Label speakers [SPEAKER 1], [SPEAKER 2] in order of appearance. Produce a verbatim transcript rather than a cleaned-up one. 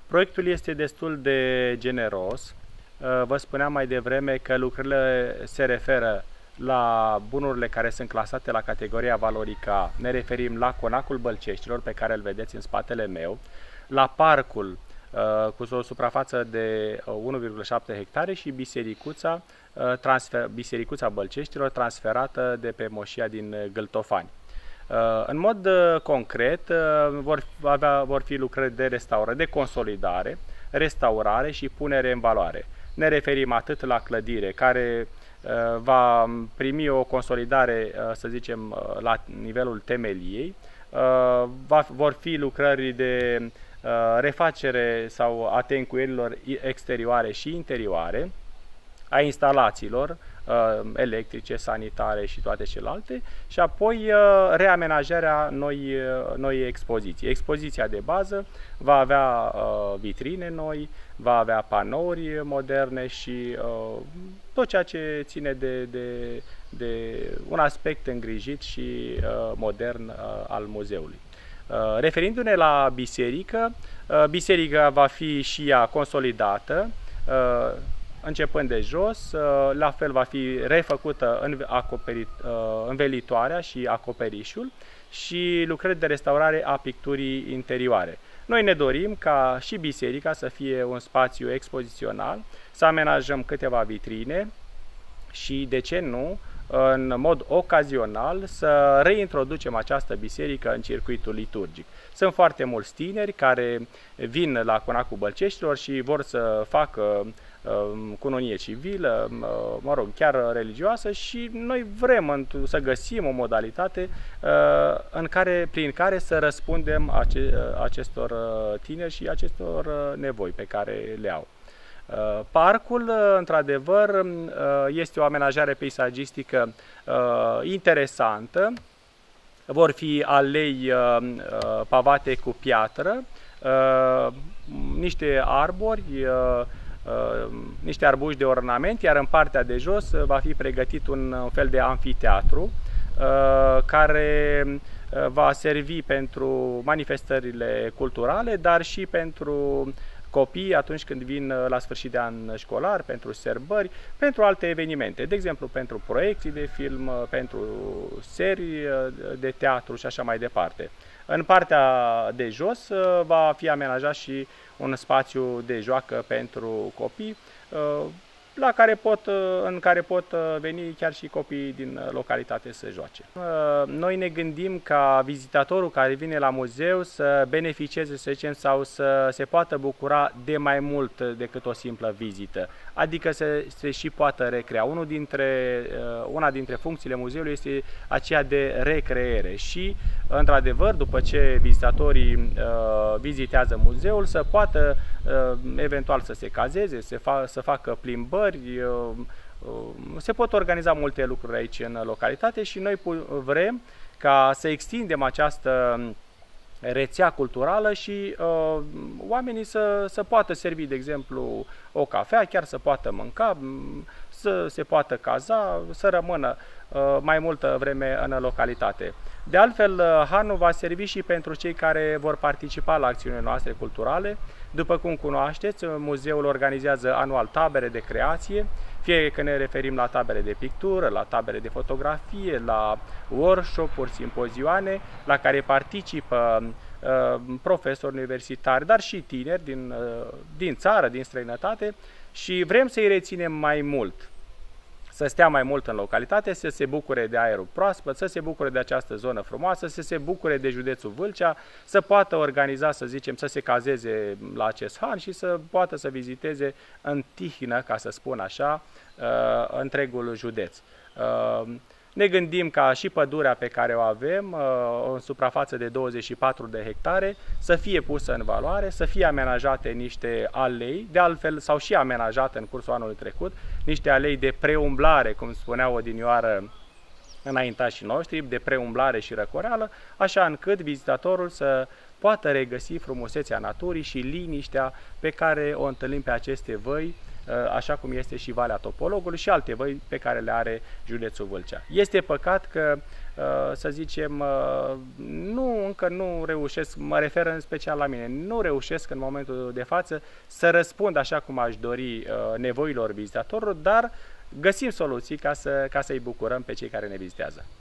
[SPEAKER 1] Proiectul este destul de generos. Vă spuneam mai devreme că lucrările se referă la bunurile care sunt clasate la categoria valorică A. Ne referim la Conacul Bălceștilor, pe care îl vedeți în spatele meu, la parcul cu o suprafață de unu virgulă șapte hectare și bisericuța, transfer, bisericuța Bălceștilor, transferată de pe moșia din Gâltofani. În mod concret vor, avea, vor fi lucrări de restaurare, de consolidare, restaurare și punere în valoare. Ne referim atât la clădire, care va primi o consolidare, să zicem, la nivelul temeliei, va, vor fi lucrări de refacere sau a tencuierilor exterioare și interioare, a instalațiilor electrice, sanitare și toate celelalte, și apoi reamenajarea noi, noi expoziții. Expoziția de bază va avea vitrine noi, va avea panouri moderne și tot ceea ce ține de, de, de un aspect îngrijit și modern al muzeului. Referindu-ne la biserică, biserica va fi și ea consolidată, începând de jos, la fel va fi refăcută învelitoarea și acoperișul și lucrări de restaurare a picturii interioare. Noi ne dorim ca și biserica să fie un spațiu expozițional, să amenajăm câteva vitrine și, de ce nu, în mod ocazional să reintroducem această biserică în circuitul liturgic. Sunt foarte mulți tineri care vin la Conacul Bălceștilor și vor să facă cununie civilă, mă rog, chiar religioasă, și noi vrem să găsim o modalitate în care, prin care să răspundem acestor tineri și acestor nevoi pe care le au. Parcul, într-adevăr, este o amenajare peisagistică interesantă. Vor fi alei pavate cu piatră, niște arbori, niște arbuși de ornament, iar în partea de jos va fi pregătit un fel de anfiteatru care va servi pentru manifestările culturale, dar și pentru copii atunci când vin la sfârșit de an școlar, pentru sărbări, pentru alte evenimente, de exemplu pentru proiecții de film, pentru serii de teatru și așa mai departe. În partea de jos va fi amenajat și un spațiu de joacă pentru copii, la care pot, în care pot veni chiar și copiii din localitate să joace. Noi ne gândim ca vizitatorul care vine la muzeu să beneficieze, să zicem, sau să se poată bucura de mai mult decât o simplă vizită, adică să se și poată recrea. Unul dintre, una dintre funcțiile muzeului este aceea de recreere și, într-adevăr, după ce vizitatorii vizitează muzeul, să poată eventual să se cazeze, să, fa să facă plimbări. Se pot organiza multe lucruri aici în localitate și noi vrem ca să extindem această rețea culturală și uh, oamenii să, să poată servi, de exemplu, o cafea, chiar să poată mânca, să se poată caza, să rămână uh, mai multă vreme în localitate. De altfel, Hanul va servi și pentru cei care vor participa la acțiunile noastre culturale. După cum cunoașteți, muzeul organizează anual tabere de creație, fie că ne referim la tabere de pictură, la tabere de fotografie, la workshop-uri, simpozioane, la care participă uh, profesori universitari, dar și tineri din, uh, din țară, din străinătate, și vrem să-i reținem mai mult, să stea mai mult în localitate, să se bucure de aerul proaspăt, să se bucure de această zonă frumoasă, să se bucure de județul Vâlcea, să poată organiza, să zicem, să se cazeze la acest han și să poată să viziteze în tihnă, ca să spun așa, întregul județ. Ne gândim ca și pădurea pe care o avem, o suprafață de douăzeci și patru de hectare, să fie pusă în valoare, să fie amenajate niște alei, de altfel s-au și amenajat în cursul anului trecut, niște alei de preumblare, cum spuneau odinioară înaintașii noștri, de preumblare și răcoreală, așa încât vizitatorul să poată regăsi frumusețea naturii și liniștea pe care o întâlnim pe aceste văi așa cum este și Valea Topologului și alte văi pe care le are județul Vâlcea. Este păcat că, să zicem, nu, încă nu reușesc, mă refer în special la mine, nu reușesc în momentul de față să răspund așa cum aș dori nevoilor vizitatorilor, dar găsim soluții ca să, ca să-i bucurăm pe cei care ne vizitează.